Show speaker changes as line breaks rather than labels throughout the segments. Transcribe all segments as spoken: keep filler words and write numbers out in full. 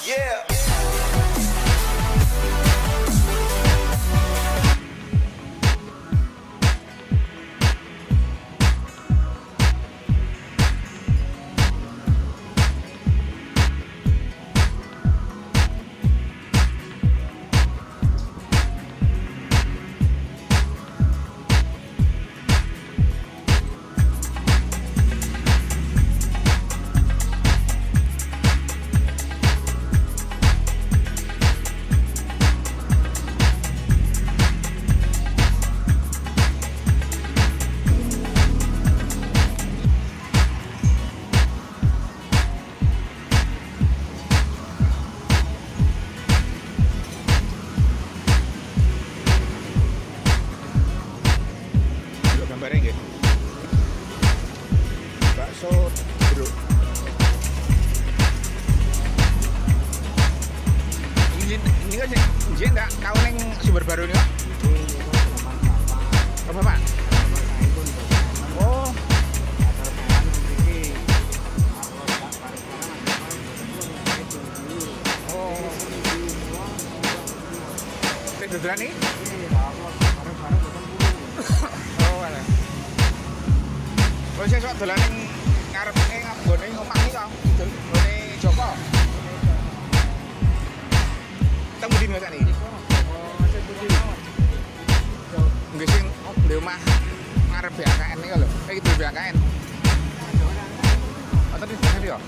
Yeah.
Gambarnya nggih. Bakso jeruk. Ini ini kan nggih ndak tahu ning Sumber Baru ini, Pak. Oh, Bapak. Oh. Oh. Wis dodolan iki? Wis sesuk dolan ning ngarep ning nggone omah iki to, nggone Joko. Temu di mana nih? Nggih sing di omah ngarep B K N iki lho. Eh itu B K N. Oh, tadi di ya?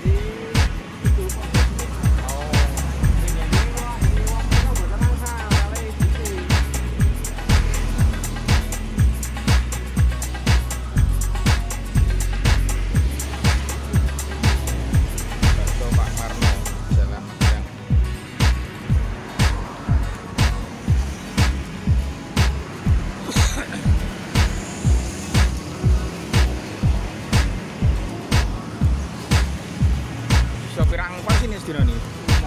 Pirang pas ini sedina nih.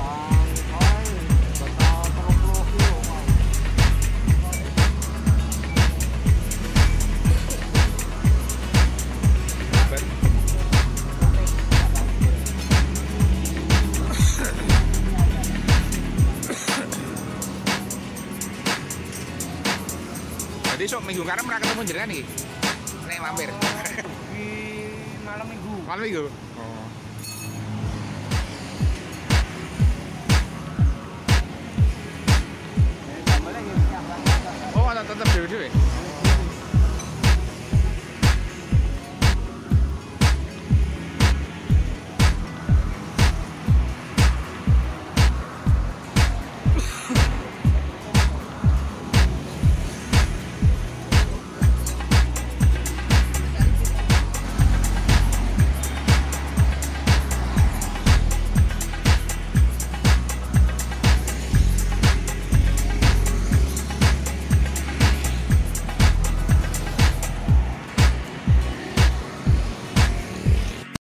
Jadi sok minggu karena mereka ketemu jenengan nih. Nek mampir.
Di malam minggu.
Malam minggu. Oh. Oh, tetap dewe-dewe.